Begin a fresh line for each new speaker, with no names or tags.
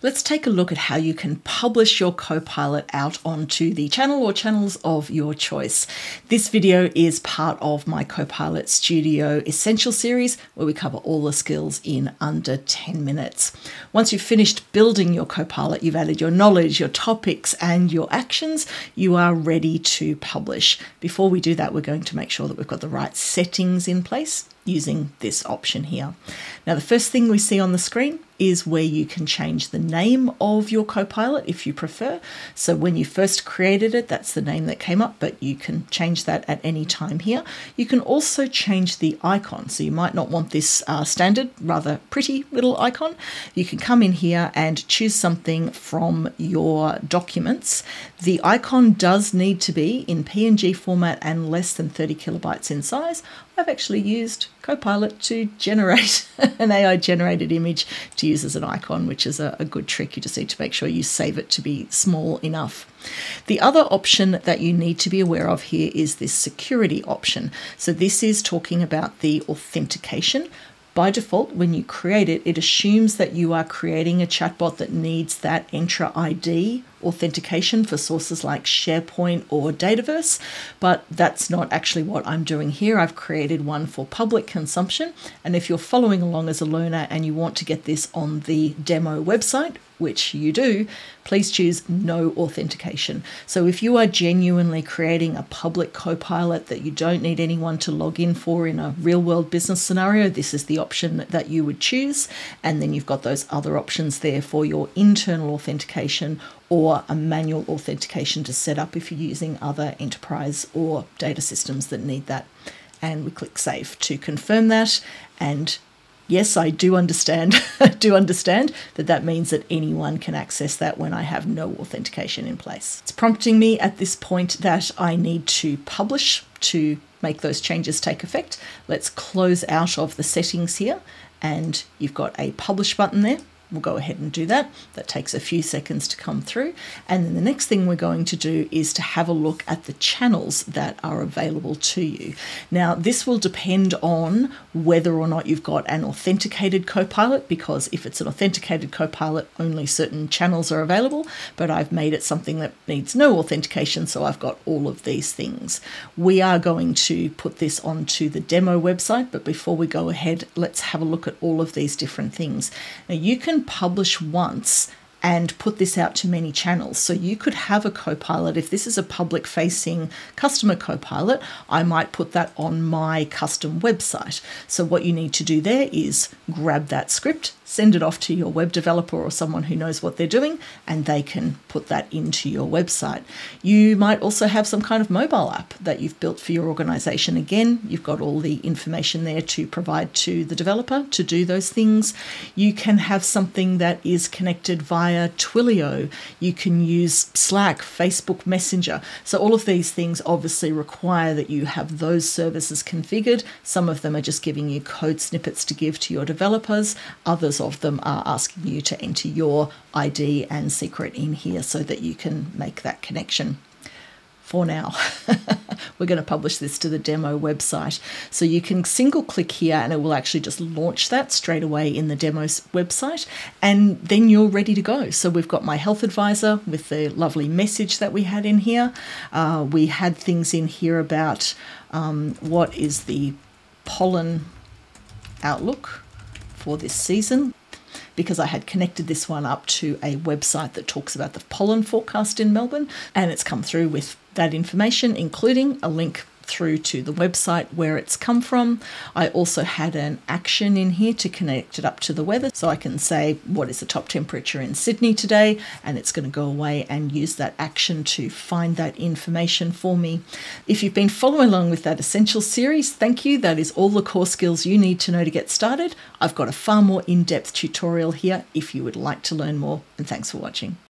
Let's take a look at how you can publish your Copilot out onto the channel or channels of your choice. This video is part of my Copilot Studio Essential series, where we cover all the skills in under 10 minutes. Once you've finished building your Copilot, you've added your knowledge, your topics, and your actions, you are ready to publish. Before we do that, we're going to make sure that we've got the right settings in place using this option here. Now, the first thing we see on the screen is where you can change the name of your Copilot if you prefer. So when you first created it, that's the name that came up, but you can change that at any time here. You can also change the icon. So you might not want this standard, rather pretty little icon. You can come in here and choose something from your documents. The icon does need to be in PNG format and less than 30 kilobytes in size. I've actually used Copilot to generate an AI generated image to use as an icon, which is a good trick. You just need to make sure you save it to be small enough. The other option that you need to be aware of here is this security option. So this is talking about the authentication. By default, when you create it, it assumes that you are creating a chatbot that needs that Entra ID authentication for sources like SharePoint or Dataverse, but that's not actually what I'm doing here. I've created one for public consumption, and if you're following along as a learner and you want to get this on the demo website, which you do, please choose no authentication. So if you are genuinely creating a public Copilot that you don't need anyone to log in for in a real world business scenario, this is the option that you would choose. And then you've got those other options there for your internal authentication or a manual authentication to set up if you're using other enterprise or data systems that need that. And we click save to confirm that. And yes, I do understand. I do understand that that means that anyone can access that when I have no authentication in place. It's prompting me at this point that I need to publish to make those changes take effect. Let's close out of the settings here, and you've got a publish button there. We'll go ahead and do that. That takes a few seconds to come through. And then the next thing we're going to do is to have a look at the channels that are available to you. Now, this will depend on whether or not you've got an authenticated Copilot, because if it's an authenticated Copilot, only certain channels are available, but I've made it something that needs no authentication, so I've got all of these things. We are going to put this onto the demo website, but before we go ahead, let's have a look at all of these different things. Now, you can publish once and put this out to many channels. So you could have a Copilot. If this is a public facing customer Copilot, I might put that on my custom website. So what you need to do there is grab that script, send it off to your web developer or someone who knows what they're doing, and they can put that into your website. You might also have some kind of mobile app that you've built for your organization. Again, you've got all the information there to provide to the developer to do those things. You can have something that is connected via Twilio. You can use Slack, Facebook Messenger. So all of these things obviously require that you have those services configured. Some of them are just giving you code snippets to give to your developers. Others of them are asking you to enter your ID and secret in here so that you can make that connection. For now, we're going to publish this to the demo website. So you can single click here and it will actually just launch that straight away in the demo's website, and then you're ready to go. So we've got my health advisor with the lovely message that we had in here. We had things in here about what is the pollen outlook for this season, because I had connected this one up to a website that talks about the pollen forecast in Melbourne, and it's come through with that information, including a link through to the website where it's come from. I also had an action in here to connect it up to the weather, so I can say what is the top temperature in Sydney today, and it's going to go away and use that action to find that information for me. If you've been following along with that Essential series, thank you. That is all the core skills you need to know to get started. I've got a far more in-depth tutorial here if you would like to learn more, and thanks for watching.